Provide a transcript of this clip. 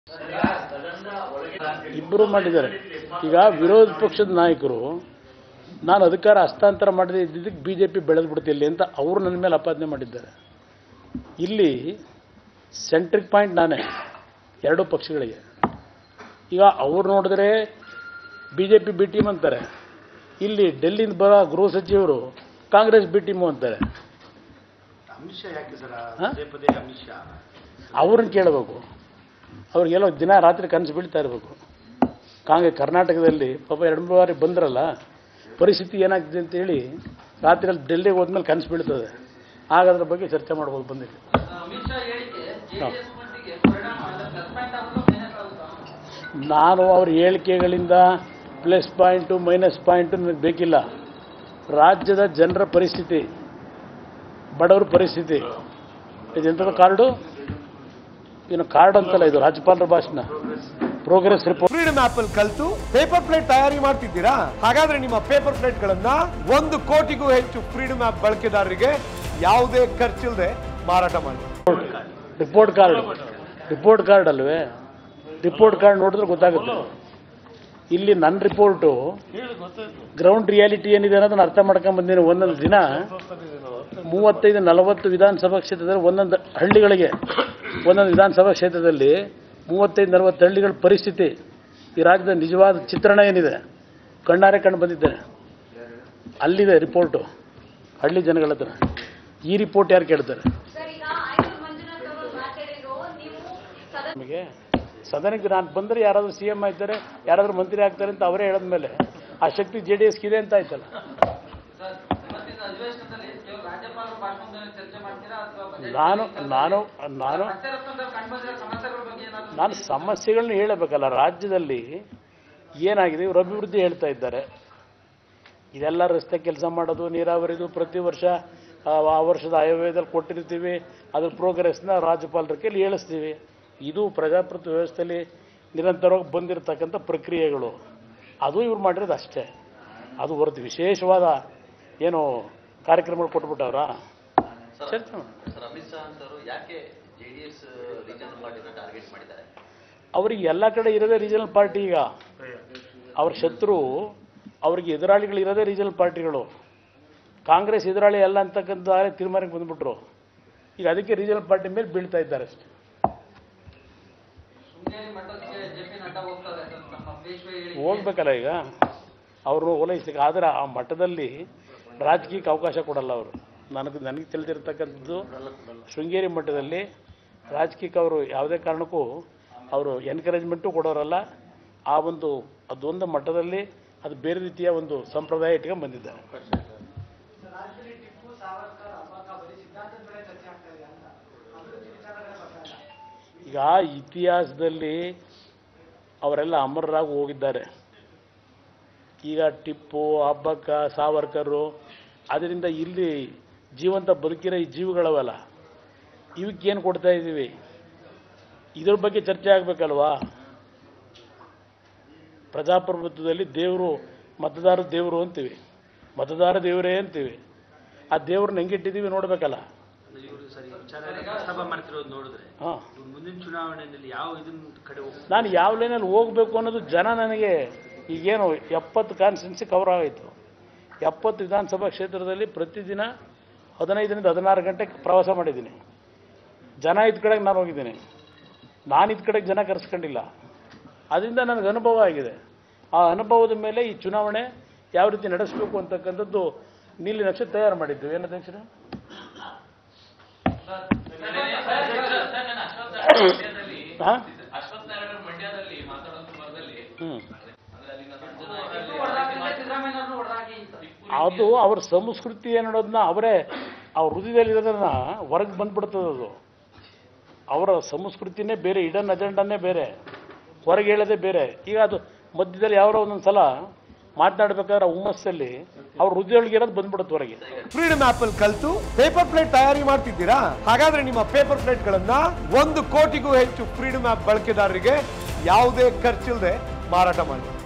ಇಬ್ಬರು ಮಾಡಿದ್ದಾರೆ. ಈಗ ವಿರೋಧ ಪಕ್ಷದ ನಾಯಕರು ನಾನು ಅಧಿಕಾರ ಹಸ್ತಾಂತರ ಮಾಡದೇ ಇದ್ದಿದ್ದಕ್ಕೆ ಬಿಜೆಪಿ ಬೆಳೆದು ಬಿಡ್ತಿಲ್ಲ ಅಂತ ಅವರು ನನ್ನ ಮೇಲೆ ಆಪಾದನೆ ಮಾಡಿದ್ದಾರೆ. ಇಲ್ಲಿ ಸೆಂಟ್ರಿಕ್ ಪಾಯಿಂಟ್ ನಾನೇ ಎರಡೂ ಪಕ್ಷಗಳಿಗೆ. ಈಗ ಅವ್ರು ನೋಡಿದ್ರೆ ಬಿಜೆಪಿ ಬಿ ಟೀಮ್ ಅಂತಾರೆ, ಇಲ್ಲಿ ಡೆಲ್ಲಿಯಿಂದ ಬರೋ ಗೃಹ ಸಚಿವರು ಕಾಂಗ್ರೆಸ್ ಬಿ ಟೀಮು ಅಂತಾರೆ. ಅವ್ರನ್ನ ಕೇಳಬೇಕು, ಅವ್ರಿಗೆಲ್ಲೋ ದಿನ ರಾತ್ರಿ ಕನಸು ಬೀಳ್ತಾ ಇರಬೇಕು. ಕರ್ನಾಟಕದಲ್ಲಿ ಪಾಪ 2-3 ಬಾರಿ ಬಂದ್ರಲ್ಲ, ಪರಿಸ್ಥಿತಿ ಏನಾಗ್ತಿದೆ ಅಂತೇಳಿ ರಾತ್ರಿಯಲ್ಲಿ ಡೆಲ್ಲಿಗೆ ಹೋದ್ಮೇಲೆ ಕನಸು ಬೀಳ್ತದೆ. ಆಗ ಅದ್ರ ಬಗ್ಗೆ ಚರ್ಚೆ ಮಾಡ್ಬೋದು. ಬಂದಿಲ್ಲ ನಾನು ಅವ್ರ ಹೇಳಿಕೆಗಳಿಂದ ಪ್ಲಸ್ ಪಾಯಿಂಟು ಮೈನಸ್ ಪಾಯಿಂಟು ನನಗೆ ಬೇಕಿಲ್ಲ. ರಾಜ್ಯದ ಜನರ ಪರಿಸ್ಥಿತಿ, ಬಡವರ ಪರಿಸ್ಥಿತಿ, ಇದೆಂಥದ್ದು ಕಾರ್ಡು, ಏನು ಕಾರ್ಡ್ ಅಂತಲ್ಲ, ಇದು ರಾಜ್ಯಪಾಲರ ಭಾಷಣ, ಪ್ರೋಗ್ರೆಸ್ ರಿಪೋರ್ಟ್. ಫ್ರೀಡಮ್ ಆಪ್ ಅಲ್ಲಿ ಕಲಿತು ಪೇಪರ್ ಪ್ಲೇಟ್ ತಯಾರಿ ಮಾಡ್ತಿದ್ದೀರಾ? ಹಾಗಾದ್ರೆ ನಿಮ್ಮ ಪೇಪರ್ ಪ್ಲೇಟ್ ಗಳನ್ನ 1 ಕೋಟಿಗೂ ಹೆಚ್ಚು ಫ್ರೀಡಮ್ ಆಪ್ ಬಳಕೆದಾರರಿಗೆ ಯಾವುದೇ ಖರ್ಚಿಲ್ಲದೆ ಮಾರಾಟ ಮಾಡಿ. ರಿಪೋರ್ಟ್ ಕಾರ್ಡ್ ಅಲ್ವೇ? ರಿಪೋರ್ಟ್ ಕಾರ್ಡ್ ನೋಡಿದ್ರೆ ಗೊತ್ತಾಗುತ್ತೆ. ಇಲ್ಲಿ ನನ್ನ ರಿಪೋರ್ಟು ಗ್ರೌಂಡ್ ರಿಯಾಲಿಟಿ ಏನಿದೆ ಅನ್ನೋದನ್ನ ಅರ್ಥ ಮಾಡ್ಕೊಂಡ್ ಬಂದಿನಿ. ಒಂದೊಂದು ದಿನ 35-40 ವಿಧಾನಸಭಾ ಕ್ಷೇತ್ರದಲ್ಲಿ ಒಂದೊಂದು ಹಳ್ಳಿಗಳಿಗೆ, ಒಂದೊಂದು ವಿಧಾನಸಭಾ ಕ್ಷೇತ್ರದಲ್ಲಿ 35-40 ಹಳ್ಳಿಗಳ ಪರಿಸ್ಥಿತಿ, ಈ ರಾಜ್ಯದ ನಿಜವಾದ ಚಿತ್ರಣ ಏನಿದೆ ಕಣ್ಣಾರೆ ಕಂಡು ಬಂದಿದ್ದೇನೆ. ಅಲ್ಲಿದೆ ರಿಪೋರ್ಟು ಹಳ್ಳಿ ಜನಗಳ ಹತ್ರ. ಈ ರಿಪೋರ್ಟ್ ಯಾರು ಕೇಳ್ತಾರೆ? ನಮಗೆ ಸದನಕ್ಕೆ ನಾನು ಬಂದರೆ ಯಾರಾದರೂ CM ಆಗ್ತಾರೆ, ಯಾರಾದರೂ ಮಂತ್ರಿ ಆಗ್ತಾರೆ ಅಂತ ಅವರೇ ಹೇಳಿದ್ಮೇಲೆ ಆ ಶಕ್ತಿ JDSಗೆ ಇದೆ ಅಂತ ಆಯ್ತಲ್ಲ. ನಾನು ಸಮಸ್ಯೆಗಳನ್ನ ಹೇಳಬೇಕಲ್ಲ. ರಾಜ್ಯದಲ್ಲಿ ಏನಾಗಿದೆ, ಇವರು ಅಭಿವೃದ್ಧಿ ಹೇಳ್ತಾ ಇದ್ದಾರೆ. ಇದೆಲ್ಲ ರಸ್ತೆ ಕೆಲಸ ಮಾಡೋದು, ನೀರಾವರಿದು ಪ್ರತಿ ವರ್ಷ ಆ ವರ್ಷದ ಆಯವ್ಯಯದಲ್ಲಿ ಕೊಟ್ಟಿರ್ತೀವಿ, ಅದ್ರ ಪ್ರೋಗ್ರೆಸ್ನ ರಾಜ್ಯಪಾಲರ ಕೈಲಿ ಹೇಳಿಸ್ತೀವಿ. ಇದು ಪ್ರಜಾಪ್ರಭುತ್ವ ವ್ಯವಸ್ಥೆಯಲ್ಲಿ ನಿರಂತರವಾಗಿ ಬಂದಿರತಕ್ಕಂಥ ಪ್ರಕ್ರಿಯೆಗಳು. ಅದು ಇವ್ರು ಮಾಡಿರೋದು ಅಷ್ಟೇ. ಅದು ಹೊರತು ವಿಶೇಷವಾದ ಏನು ಕಾರ್ಯಕ್ರಮಗಳು ಕೊಟ್ಬಿಟ್ಟವ್ರ ಚರ್ಚೆ ಮಾಡಿ. ಅವ್ರಿಗೆ ಎಲ್ಲ ಕಡೆ ಇರೋದೇ ರೀಜನಲ್ ಪಾರ್ಟಿ. ಈಗ ಅವ್ರ ಶತ್ರು, ಅವ್ರಿಗೆ ಎದುರಾಳಿಗಳು ಇರೋದೇ ರೀಜನಲ್ ಪಾರ್ಟಿಗಳು. ಕಾಂಗ್ರೆಸ್ ಎದುರಾಳಿ ಅಲ್ಲ ಅಂತಕ್ಕಂಥ ತೀರ್ಮಾನಕ್ಕೆ ಬಂದ್ಬಿಟ್ರು. ಈಗ ಅದಕ್ಕೆ ರೀಜನಲ್ ಪಾರ್ಟಿ ಮೇಲೆ ಬೀಳ್ತಾ ಇದ್ದಾರೆ ಅಷ್ಟೇ. ಹೋಗ್ಬೇಕಲ್ಲ ಈಗ ಅವರು ಓಲೈಸಲಿಕ್ಕೆ. ಆದರೆ ಆ ಮಟ್ಟದಲ್ಲಿ ರಾಜಕೀಯಕ್ಕೆ ಅವಕಾಶ ಕೊಡಲ್ಲ ಅವರು. ನನಗೆ ತಿಳಿದಿರ್ತಕ್ಕಂಥದ್ದು ಶೃಂಗೇರಿ ಮಟ್ಟದಲ್ಲಿ ರಾಜಕೀಯಕ್ಕೆ ಅವರು ಯಾವುದೇ ಕಾರಣಕ್ಕೂ ಅವರು ಎನ್ಕರೇಜ್ಮೆಂಟು ಕೊಡೋರಲ್ಲ. ಆ ಅದೊಂದು ಮಟ್ಟದಲ್ಲಿ ಅದು ಬೇರೆ ರೀತಿಯ ಒಂದು ಸಂಪ್ರದಾಯ ಇಟ್ಕೊಂಡು ಬಂದಿದ್ದಾರೆ. ಈಗ ಇತಿಹಾಸದಲ್ಲಿ ಅವರೆಲ್ಲ ಅಮರರಾಗಿ ಹೋಗಿದ್ದಾರೆ. ಈಗ ಟಿಪ್ಪು, ಅಬ್ಬಕ್ಕ, ಸಾವರ್ಕರು, ಅದರಿಂದ ಇಲ್ಲಿ ಜೀವಂತ ಬದುಕಿರೋ ಈ ಜೀವಗಳವಲ್ಲ, ಇವಕ್ಕೇನು ಕೊಡ್ತಾ ಇದ್ದೀವಿ, ಇದ್ರ ಬಗ್ಗೆ ಚರ್ಚೆ ಆಗಬೇಕಲ್ವಾ? ಪ್ರಜಾಪ್ರಭುತ್ವದಲ್ಲಿ ದೇವರು, ಮತದಾರ ದೇವರು ಅಂತೀವಿ, ಮತದಾರ ದೇವರೇ ಅಂತೀವಿ. ಆ ದೇವ್ರನ್ನ ಹೆಂಗಿಟ್ಟಿದ್ದೀವಿ ನೋಡ್ಬೇಕಲ್ಲ. ನಾನು ಯಾವ ಲೈನಲ್ಲಿ ಹೋಗ್ಬೇಕು ಅನ್ನೋದು ಜನ ನನಗೆ ಈಗೇನು 70 ಕಾನ್ಸ್ಟಿಟ್ಯೂನ್ಸಿ ಕವರ್ ಆಯಿತು. 70 ವಿಧಾನಸಭಾ ಕ್ಷೇತ್ರದಲ್ಲಿ ಪ್ರತಿದಿನ 15-16 ಗಂಟೆ ಪ್ರವಾಸ ಮಾಡಿದ್ದೀನಿ. ಜನ ಇದ್ದ ಕಡೆಗೆ ನಾನು ಹೋಗಿದ್ದೀನಿ. ನಾನು ಇದ್ದ ಕಡೆಗೆ ಜನ ಕರೆಸ್ಕೊಂಡಿಲ್ಲ. ಅದರಿಂದ ನನಗೆ ಅನುಭವ ಆಗಿದೆ. ಆ ಅನುಭವದ ಮೇಲೆ ಈ ಚುನಾವಣೆ ಯಾವ ರೀತಿ ನಡೆಸಬೇಕು ಅಂತಕ್ಕಂಥದ್ದು ನೀಲಿ ನಕ್ಷೆ ತಯಾರು ಮಾಡಿದ್ದು. ಏನು ಅಧ್ಯಕ್ಷರು? ಅದು ಅವ್ರ ಸಂಸ್ಕೃತಿ ಏನೋದನ್ನ ಅವರೇ ಅವ್ರ ಹೃದಯದಲ್ಲಿರೋದನ್ನ ಹೊರಗೆ ಬಂದ್ಬಿಡ್ತದೆ. ಅದು ಅವರ ಸಂಸ್ಕೃತಿನೇ ಬೇರೆ, ಇಡನ್ ಅಜೆಂಡಾನೇ ಬೇರೆ, ಹೊರಗೆ ಹೇಳೋದೇ ಬೇರೆ. ಈಗ ಅದು ಮಧ್ಯದಲ್ಲಿ ಯಾರೋ ಒಂದೊಂದು ಸಲ ಮಾತನಾಡಬೇಕಾದ್ರೆ ಹುಮ್ಮಸ್ಸಲ್ಲಿ ಅವ್ರ ಹೃದಯೊಳಗೆ ಇರೋದು ಬಂದ್ಬಿಡುತ್ತೆ ಹೊರಗೆ. ಫ್ರೀಡಮ್ ಆಪ್ ಅಲ್ಲಿ ಕಲಿತು ಪೇಪರ್ ಪ್ಲೇಟ್ ತಯಾರಿ ಮಾಡ್ತಿದ್ದೀರಾ? ಹಾಗಾದ್ರೆ ನಿಮ್ಮ ಪೇಪರ್ ಪ್ಲೇಟ್ ಗಳನ್ನ 1 ಕೋಟಿಗೂ ಹೆಚ್ಚು ಫ್ರೀಡಮ್ ಆಪ್ ಬಳಕೆದಾರರಿಗೆ ಯಾವುದೇ ಖರ್ಚಿಲ್ಲದೆ ಮಾರಾಟ ಮಾಡಿ.